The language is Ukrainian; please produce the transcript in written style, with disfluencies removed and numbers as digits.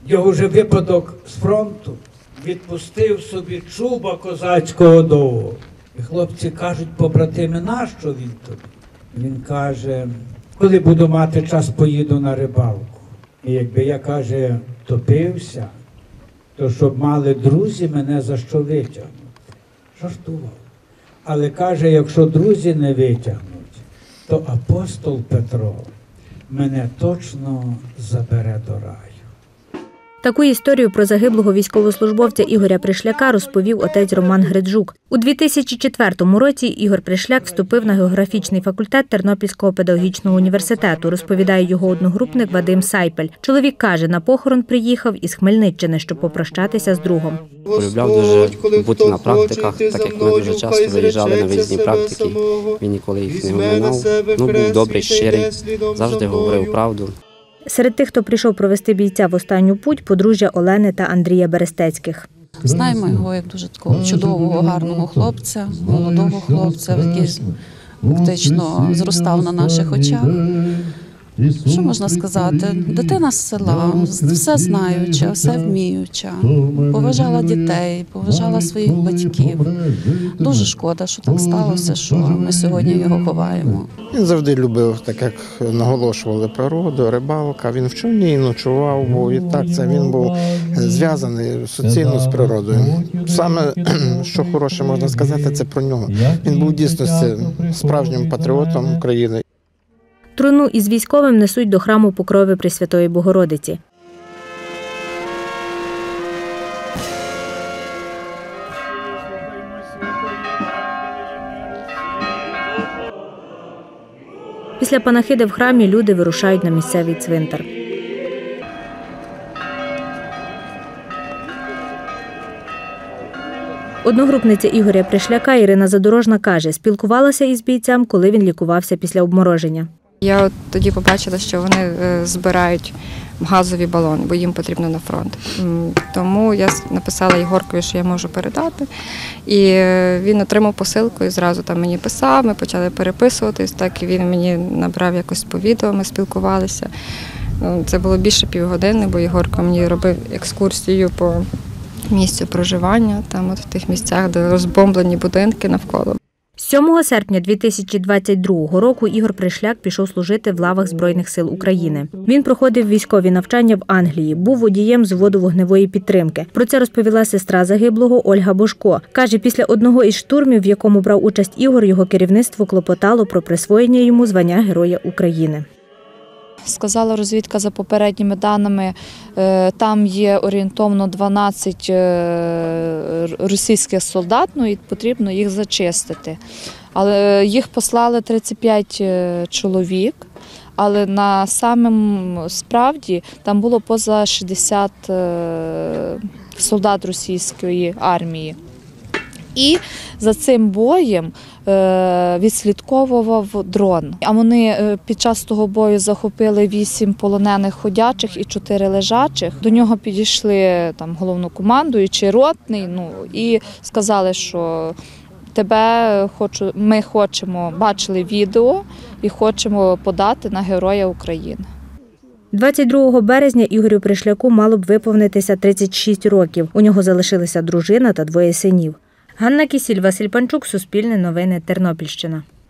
Його вже випадок з фронту, відпустив собі чуба козацького довго. І хлопці кажуть, побратими, нащо він тобі? Він каже, коли буду мати час, поїду на рибалку. І якби я, каже, топився, то щоб мали друзі мене за що витягнути. Жартував. Але каже, якщо друзі не витягнуть, то апостол Петро мене точно забере до раю. Таку історію про загиблого військовослужбовця Ігоря Пришляка розповів отець Роман Гриджук. У 2004 році Ігор Пришляк вступив на географічний факультет Тернопільського педагогічного університету, розповідає його одногрупник Вадим Сайпель. Чоловік каже, на похорон приїхав із Хмельниччини, щоб попрощатися з другом. Полюбляв дуже бути на практиках, так як ми дуже часто виїжджали на виїзні практики, він ніколи їх не оминав. Був добрий, щирий, завжди говорив правду. Серед тих, хто прийшов провести бійця в останню путь, подружжя Олени та Андрія Берестецьких. Знаємо його як дуже такого чудового, гарного хлопця, молодого хлопця, який фактично зростав на наших очах. Що можна сказати? Дитина з села, все знаюча, все вміюча, поважала дітей, поважала своїх батьків. Дуже шкода, що так сталося, що ми сьогодні його ховаємо. Він завжди любив, так як наголошували, природу, рибалка. Він в човні ночував, бо і так це він був зв'язаний суцільно з природою. Саме, що хороше можна сказати, це про нього. Він був дійсно справжнім патріотом України. Труну із військовим несуть до храму Покрови Пресвятої Богородиці. Після панахиди в храмі люди вирушають на місцевий цвинтар. Одногрупниця Ігоря Пришляка Ірина Задорожна каже, спілкувалася із бійцем, коли він лікувався після обмороження. Я тоді побачила, що вони збирають газові балони, бо їм потрібно на фронт. Тому я написала Ігоркові, що я можу передати. І він отримав посилку і зразу там мені писав, ми почали переписуватись, так і він мені набрав якось по відео, ми спілкувалися. Це було більше півгодини, бо Ігорко мені робив екскурсію по місцю проживання, там от в тих місцях, де розбомблені будинки навколо. 7 серпня 2022 року Ігор Пришляк пішов служити в лавах Збройних сил України. Він проходив військові навчання в Англії, був водієм взводу вогневої підтримки. Про це розповіла сестра загиблого Ольга Божко. Каже, після одного із штурмів, в якому брав участь Ігор, його керівництво клопотало про присвоєння йому звання Героя України. Сказала розвідка, за попередніми даними, там є орієнтовно 12 російських солдат, і потрібно їх зачистити. Але їх послали 35 чоловік, але на самому справді там було поза 60 солдат російської армії. І за цим боєм відслідковував дрон. А вони під час того бою захопили 8 полонених ходячих і 4 лежачих. До нього підійшли там головнокомандуючий, ротний, і сказали, що ми хочемо, бачили відео і хочемо подати на Героя України. 22 березня Ігорю Пришляку мало б виповнитися 36 років. У нього залишилися дружина та 2 синів. Ганна Кісіль, Василь Панчук, Суспільне новини, Тернопільщина.